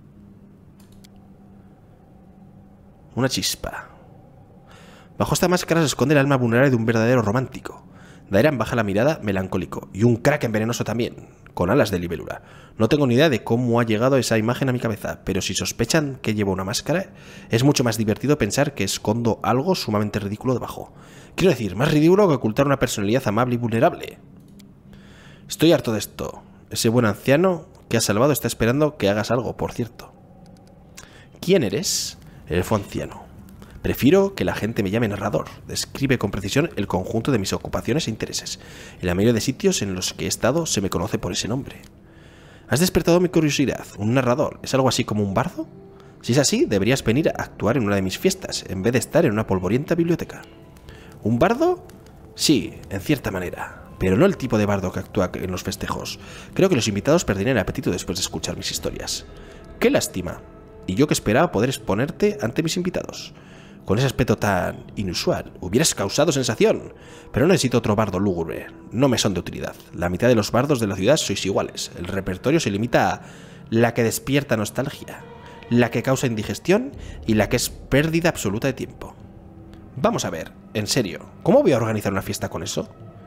Una chispa. Bajo esta máscara se esconde el alma vulnerable de un verdadero romántico. Dairan baja la mirada, melancólico. Y un kraken venenoso también, con alas de libélula. No tengo ni idea de cómo ha llegado esa imagen a mi cabeza, pero si sospechan que llevo una máscara, es mucho más divertido pensar que escondo algo sumamente ridículo debajo. Quiero decir, más ridículo que ocultar una personalidad amable y vulnerable. Estoy harto de esto. Ese buen anciano que has salvado está esperando que hagas algo, por cierto. ¿Quién eres? El elfo anciano. Prefiero que la gente me llame narrador. Describe con precisión el conjunto de mis ocupaciones e intereses. En la mayoría de sitios en los que he estado se me conoce por ese nombre. Has despertado mi curiosidad. ¿Un narrador es algo así como un bardo? Si es así, deberías venir a actuar en una de mis fiestas, en vez de estar en una polvorienta biblioteca. ¿Un bardo? Sí, en cierta manera. Pero no el tipo de bardo que actúa en los festejos. Creo que los invitados perderán el apetito después de escuchar mis historias. ¡Qué lástima! Y yo que esperaba poder exponerte ante mis invitados. Con ese aspecto tan inusual, hubieras causado sensación. Pero no necesito otro bardo lúgubre. No me son de utilidad. La mitad de los bardos de la ciudad sois iguales. El repertorio se limita a la que despierta nostalgia, la que causa indigestión y la que es pérdida absoluta de tiempo. Vamos a ver, en serio, ¿cómo voy a organizar una fiesta con eso?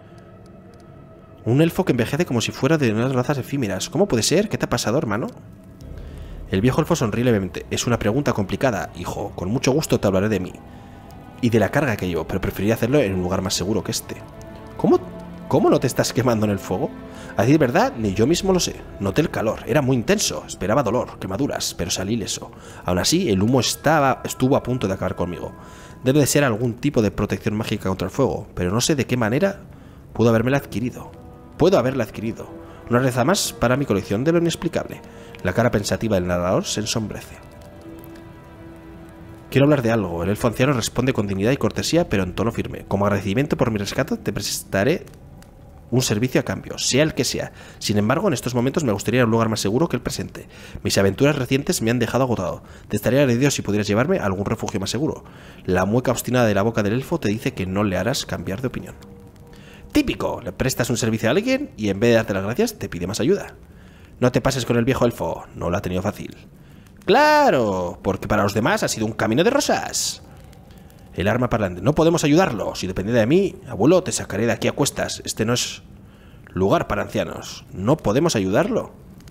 Un elfo que envejece como si fuera de unas razas efímeras. ¿Cómo puede ser? ¿Qué te ha pasado, hermano? El viejo elfo sonríe levemente. Es una pregunta complicada, hijo. Con mucho gusto te hablaré de mí y de la carga que llevo, pero preferiría hacerlo en un lugar más seguro que este. ¿Cómo no te estás quemando en el fuego? A decir verdad, ni yo mismo lo sé. Noté el calor, era muy intenso. Esperaba dolor, quemaduras, pero salí ileso. Aún así, el humo estuvo a punto de acabar conmigo. Debe de ser algún tipo de protección mágica contra el fuego, pero no sé de qué manera puedo haberla adquirido. Puedo haberla adquirido. Una reza más para mi colección de lo inexplicable. La cara pensativa del narrador se ensombrece. Quiero hablar de algo. El elfo anciano responde con dignidad y cortesía, pero en tono firme. Como agradecimiento por mi rescate, te prestaré un servicio a cambio, sea el que sea. Sin embargo, en estos momentos me gustaría ir a un lugar más seguro que el presente. Mis aventuras recientes me han dejado agotado. Te estaría agradecido si pudieras llevarme a algún refugio más seguro. La mueca obstinada de la boca del elfo te dice que no le harás cambiar de opinión. Típico, le prestas un servicio a alguien y en vez de darte las gracias te pide más ayuda. No te pases con el viejo elfo, no lo ha tenido fácil. ¡Claro! Porque para los demás ha sido un camino de rosas. El arma parlante. No podemos ayudarlo. Si dependiera de mí, abuelo, te sacaré de aquí a cuestas. Este no es lugar para ancianos. ¿No podemos ayudarlo?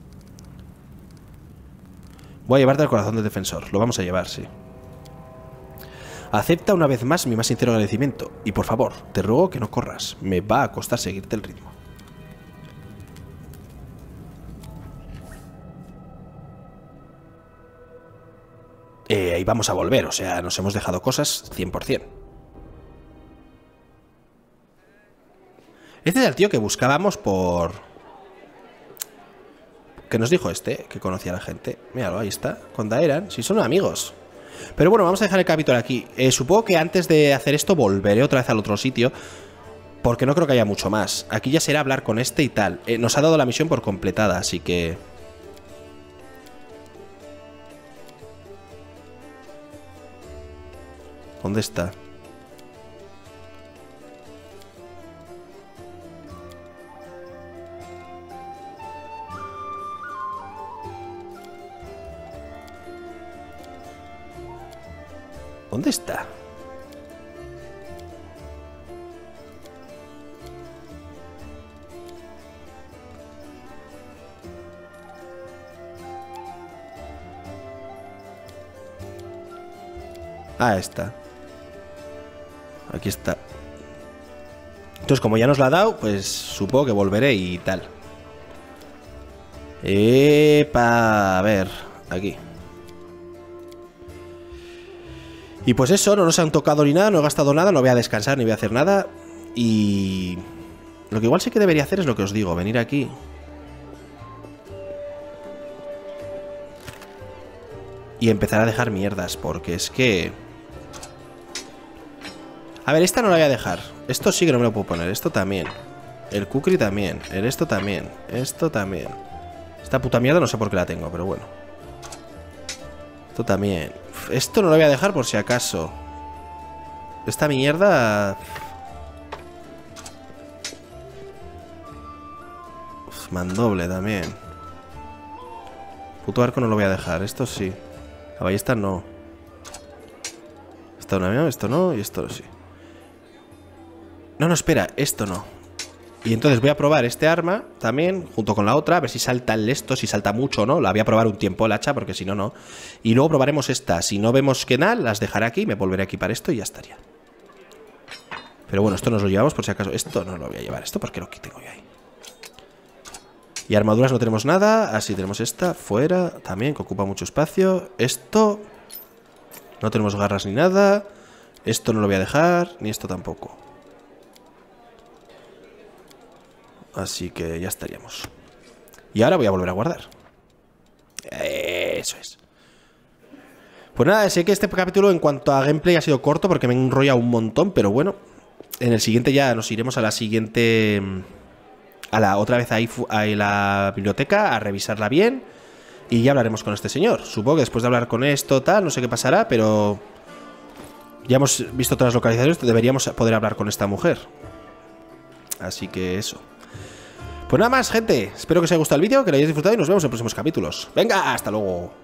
Voy a llevarte al corazón del defensor. Lo vamos a llevar, sí. Acepta una vez más mi más sincero agradecimiento. Y por favor, te ruego que no corras. Me va a costar seguirte el ritmo. Ahí vamos a volver, o sea, nos hemos dejado cosas 100%. Este es el tío que buscábamos por... ¿Qué nos dijo este? Que conocía a la gente. Míralo, ahí está, con Dairan. Si son amigos. Pero bueno, vamos a dejar el capítulo aquí. Supongo que antes de hacer esto volveré otra vez al otro sitio, porque no creo que haya mucho más. Aquí ya será hablar con este y tal. Nos ha dado la misión por completada, así que... ¿Dónde está? ¿Dónde está? Ah, está. Aquí está. Entonces, como ya nos la ha dado, pues supongo que volveré y tal. A ver, aquí. Y pues eso, no nos han tocado ni nada, no he gastado nada, no voy a descansar ni voy a hacer nada. Y... Lo que igual sí que debería hacer es lo que os digo, venir aquí. Y empezar a dejar mierdas, porque es que... A ver, esta no la voy a dejar. Esto sí que no me lo puedo poner, esto también. El kukri también, el esto también, esto también. Esta puta mierda no sé por qué la tengo, pero bueno. Esto también. Esto no lo voy a dejar por si acaso. Esta mierda... Mandoble también. Puto arco no lo voy a dejar, esto sí. La ballesta no. Esto no, esto no y esto sí. No, no, espera, esto no. Y entonces voy a probar este arma también, junto con la otra, a ver si salta el esto, si salta mucho o no. La voy a probar un tiempo el hacha, porque si no, no. Y luego probaremos esta. Si no vemos que nada, las dejaré aquí, me volveré a equipar esto y ya estaría. Pero bueno, esto nos lo llevamos por si acaso. Esto no lo voy a llevar, esto porque lo tengo yo ahí. Y armaduras no tenemos nada. Así tenemos esta, fuera, también, que ocupa mucho espacio. Esto... No tenemos garras ni nada. Esto no lo voy a dejar, ni esto tampoco. Así que ya estaríamos. Y ahora voy a volver a guardar. Eso es. Pues nada, sé que este capítulo en cuanto a gameplay ha sido corto porque me he enrollado un montón, pero bueno. En el siguiente ya nos iremos a la siguiente... otra vez a la biblioteca, a revisarla bien. Y ya hablaremos con este señor. Supongo que después de hablar con esto, tal, no sé qué pasará, pero... Ya hemos visto todas las localizaciones, deberíamos poder hablar con esta mujer. Así que eso. Pues nada más, gente. Espero que os haya gustado el vídeo, que lo hayáis disfrutado y nos vemos en próximos capítulos. ¡Venga! ¡Hasta luego!